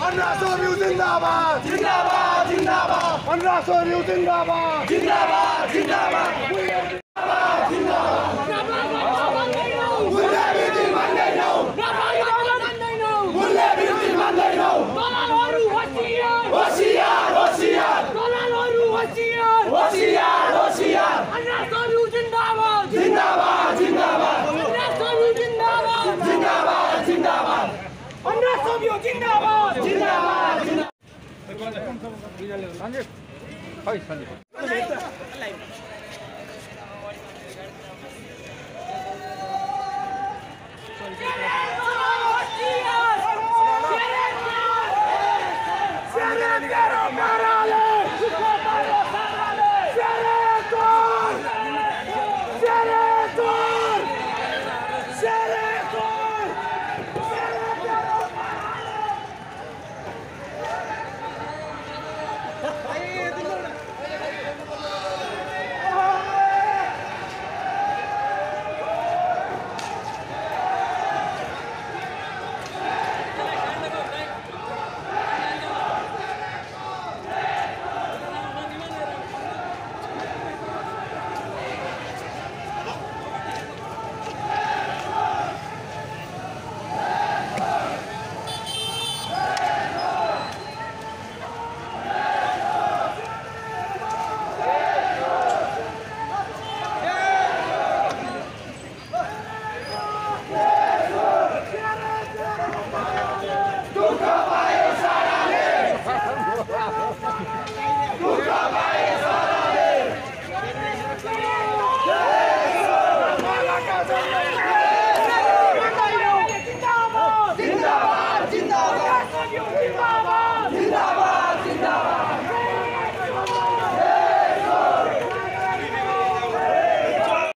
अन्ना सोभियु जिंदाबाद जिंदाबाद जिंदाबाद अन्ना सोभियु जिंदाबाद जिंदाबाद जिंदाबाद मूल्य वृद्धि मान्दैनौ मूल्य वृद्धि मान्दैनौ होशियार होशियार होशियार होशियार अन्ना सोभियु जिंदाबाद जिंदाबाद जिंदाबाद अन्ना सोभियु जिंदाबाद जिंदाबाद जिंदाबाद अन्ना सोभियु जिंदाबाद जिंदाबाद जिंदाबाद